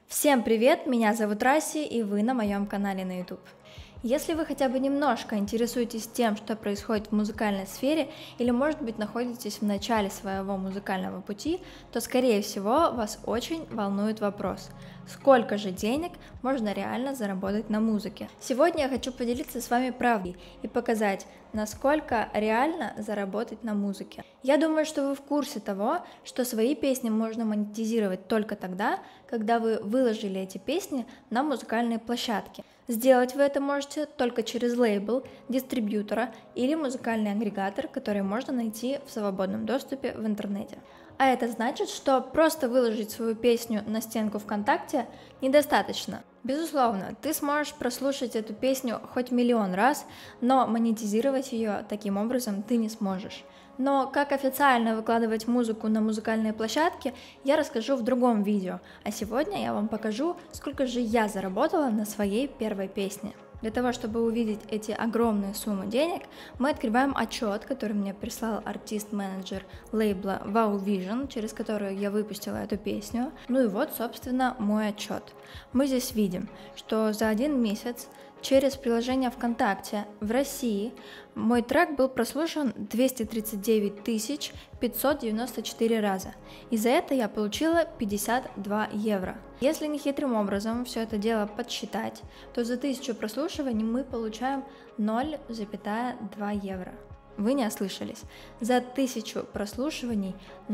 Всем привет, меня зовут Раси, и вы на моем канале на YouTube. Если вы хотя бы немножко интересуетесь тем, что происходит в музыкальной сфере, или, может быть, находитесь в начале своего музыкального пути, то, скорее всего, вас очень волнует вопрос: сколько же денег можно реально заработать на музыке? Сегодня я хочу поделиться с вами правдой и показать, насколько реально заработать на музыке. Я думаю, что вы в курсе того, что свои песни можно монетизировать только тогда, когда вы выложили эти песни на музыкальные площадки. Сделать вы это можете только через лейбл, дистрибьютора или музыкальный агрегатор, который можно найти в свободном доступе в интернете. А это значит, что просто выложить свою песню на стенку ВКонтакте недостаточно. Безусловно, ты сможешь прослушать эту песню хоть миллион раз, но монетизировать ее таким образом ты не сможешь. Но как официально выкладывать музыку на музыкальные площадки, я расскажу в другом видео, а сегодня я вам покажу, сколько же я заработала на своей первой песне. Для того, чтобы увидеть эти огромные суммы денег, мы открываем отчет, который мне прислал артист-менеджер лейбла Wow Vision, через которую я выпустила эту песню. Ну и вот, собственно, мой отчет. Мы здесь видим, что за один месяц через приложение ВКонтакте в России мой трек был прослушан 239 594 раза, и за это я получила 52 евро. Если нехитрым образом все это дело подсчитать, то за 1000 прослушиваний мы получаем 0,2 евро. Вы не ослышались, за 1000 прослушиваний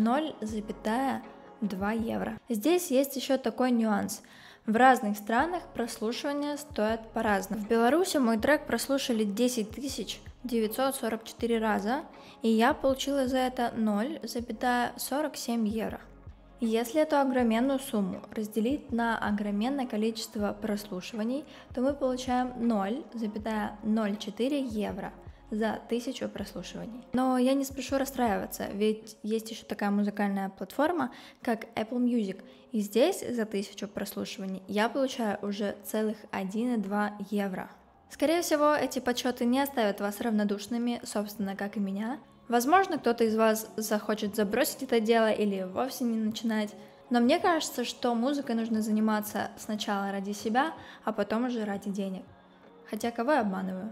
0,2 евро. Здесь есть еще такой нюанс. В разных странах прослушивания стоят по-разному. В Беларуси мой трек прослушали 10 944 раза, и я получила за это 0,47 евро. Если эту огроменную сумму разделить на огроменное количество прослушиваний, то мы получаем 0,04 евро за 1000 прослушиваний. Но я не спешу расстраиваться, ведь есть еще такая музыкальная платформа, как Apple Music, и здесь за 1000 прослушиваний я получаю уже целых 1,2 евро. Скорее всего, эти подсчеты не оставят вас равнодушными, собственно, как и меня. Возможно, кто-то из вас захочет забросить это дело или вовсе не начинать, но мне кажется, что музыкой нужно заниматься сначала ради себя, а потом уже ради денег. Хотя кого я обманываю?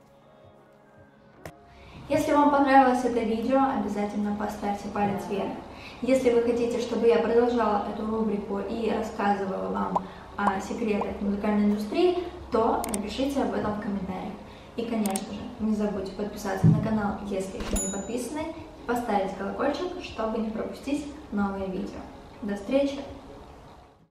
Если вам понравилось это видео, обязательно поставьте палец вверх. Если вы хотите, чтобы я продолжала эту рубрику и рассказывала вам о секретах музыкальной индустрии, то напишите об этом в комментариях. И, конечно же, не забудьте подписаться на канал, если еще не подписаны, и поставить колокольчик, чтобы не пропустить новые видео. До встречи!